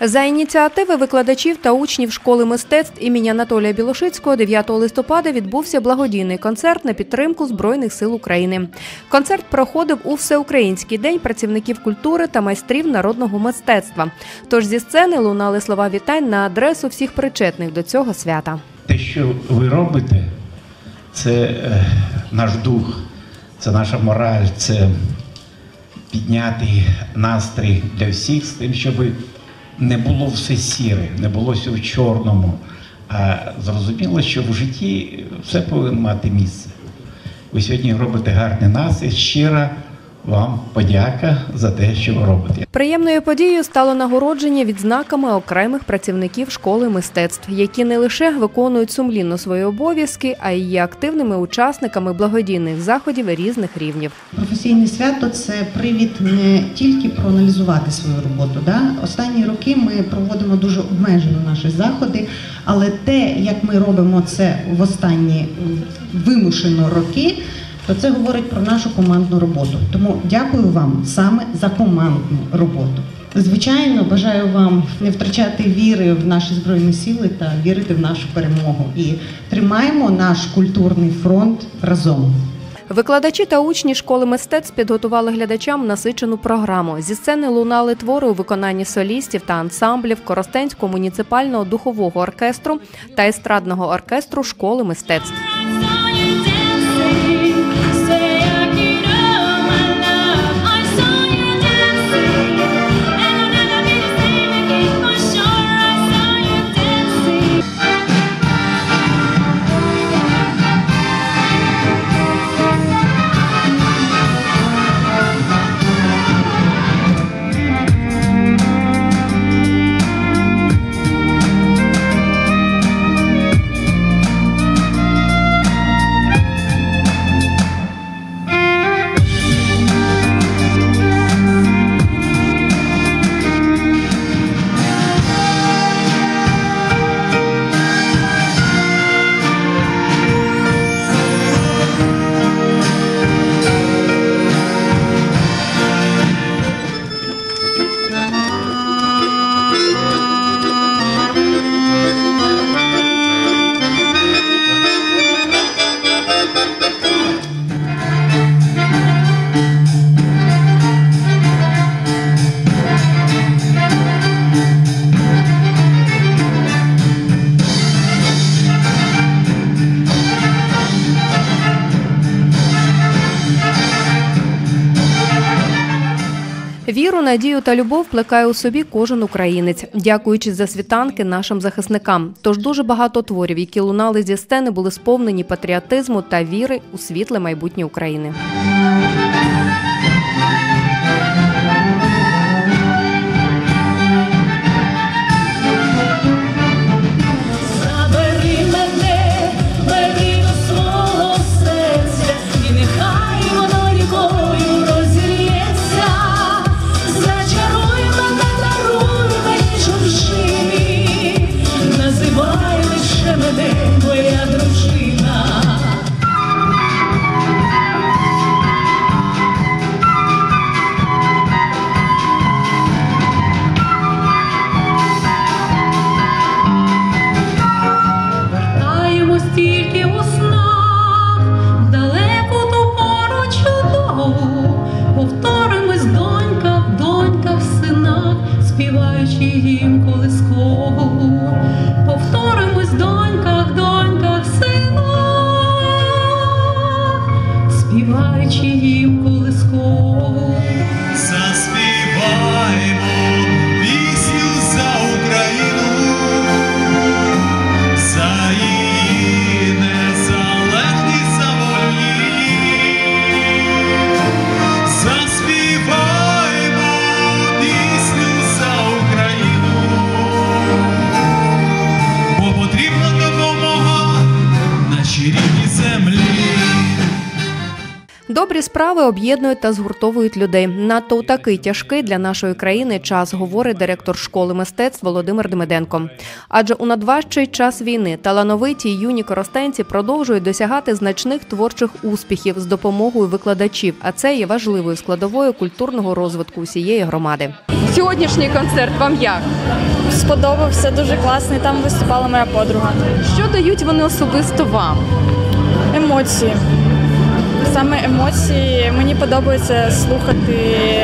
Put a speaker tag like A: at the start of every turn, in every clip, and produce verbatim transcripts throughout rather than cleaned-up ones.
A: За ініціативи викладачів та учнів школи мистецтв імені Анатолія Білошицького дев'ятого листопада відбувся благодійний концерт на підтримку Збройних сил України. Концерт проходив у Всеукраїнський день працівників культури та майстрів народного мистецтва. Тож зі сцени лунали слова вітань на адресу всіх причетних до цього свята.
B: Те, що ви робите, це е, наш дух, це наша мораль, це підняти настрій для всіх з тим, щоб не було все сіре, не було все в чорному, а зрозуміло, що в житті все повинно мати місце. Ви сьогодні робите гарний настрій, щира вам подяка за те, що ви робите.
A: Приємною подією стало нагородження відзнаками окремих працівників школи мистецтв, які не лише виконують сумлінно свої обов'язки, а й є активними учасниками благодійних заходів різних рівнів.
C: Професійне свято – це привід не тільки проаналізувати свою роботу. Да? Останні роки ми проводимо дуже обмежено наші заходи, але те, як ми робимо це в останні вимушено роки, то це говорить про нашу командну роботу. Тому дякую вам саме за командну роботу. Звичайно, бажаю вам не втрачати віри в наші Збройні Сили та вірити в нашу перемогу. І тримаємо наш культурний фронт разом.
A: Викладачі та учні школи мистецтв підготували глядачам насичену програму. Зі сцени лунали твори у виконанні солістів та ансамблів Коростенського муніципального духового оркестру та естрадного оркестру школи мистецтв. Віру, надію та любов плекає у собі кожен українець, дякуючи за світанки нашим захисникам. Тож дуже багато творів, які лунали зі сцени, були сповнені патріотизму та віри у світле майбутнє України.
D: Співаючи їм колискову, повторимось в доньках, доньках, синах, співаючи їм колискову.
E: Заспіваємо пісню за Україну, за її незалежність, за волю. Заспіваємо пісню за Україну, бо потрібна допомога нашій рідній землі.
A: Добрі справи об'єднують та згуртовують людей. Надто у такий тяжкий для нашої країни час, говорить директор школи мистецтв Володимир Демиденко. Адже у надважчий час війни талановиті й юні коростенці продовжують досягати значних творчих успіхів з допомогою викладачів, а це є важливою складовою культурного розвитку усієї громади.
F: Сьогоднішній концерт вам як?
G: Сподобався, дуже класний, там виступала моя подруга.
F: Що дають вони особисто вам?
G: Емоції. Саме емоції. Мені подобається слухати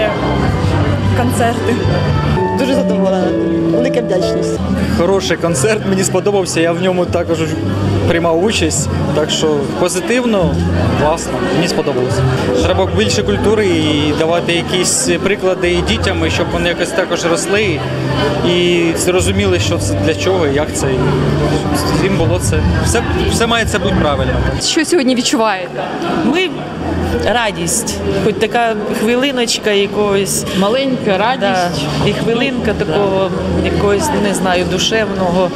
G: концерти.
H: Дуже задоволена, велика вдячність.
I: Хороший концерт, мені сподобався, я в ньому також приймав участь, так що позитивно, класно, мені сподобалося. Треба більше культури і давати якісь приклади і дітям, щоб вони якось також росли і зрозуміли, що це для чого, як це, і щоб їм було це. Все, все має це бути правильно.
F: Що сьогодні відчуваєте?
H: Ми радість, хоч така хвилиночка якогось.
F: Маленька радість.
H: Да, і хвилинка такого якогось, не знаю, душевного,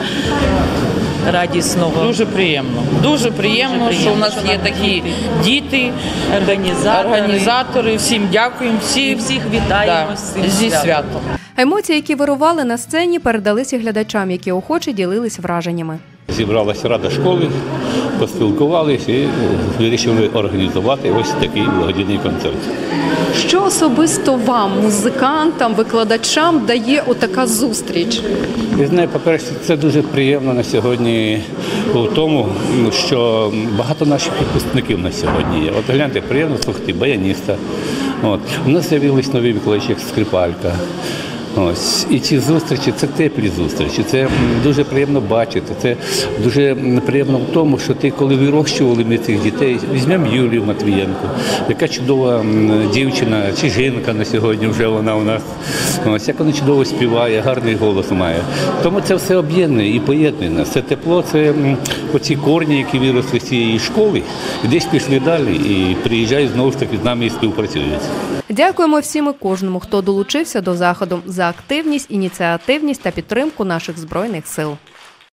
H: радісного.
J: Дуже приємно. Дуже приємно,
H: Дуже
J: що у
H: приємно,
J: нас
H: що
J: є
H: нам
J: такі діти,
H: організатори.
J: організатори. Всім дякуємо. Всі,
H: І всіх вітаємо
J: да,
H: з цим
J: зі
H: святом.
J: святом.
A: Емоції, які вирували на сцені, передалися глядачам, які охоче ділились враженнями.
K: Зібралася рада школи, поспілкувалися і вирішили організувати ось такий благодійний концерт.
F: Що особисто вам, музикантам, викладачам, дає отака зустріч?
K: Я знаю, по-перше, це дуже приємно на сьогодні у тому, що багато наших випускників на сьогодні є. От гляньте, приємно слухати баяніста. От. У нас з'явились нові викладачі, як скрипалька. Ось. І ці зустрічі – це теплі зустрічі, це дуже приємно бачити, це дуже приємно в тому, що ти, коли вирощували ми цих дітей, візьмемо Юлію Матвієнко, яка чудова дівчина, чи жінка на сьогодні вже вона у нас, ось, як вона чудово співає, гарний голос має. Тому це все об'єднує і поєднує нас. Це тепло, це оці корні, які виросли з цієї школи, і десь пішли далі і приїжджають знову ж таки з нами і співпрацюють.
A: Дякуємо всім і кожному, хто долучився до заходу, за активність, ініціативність та підтримку наших Збройних сил.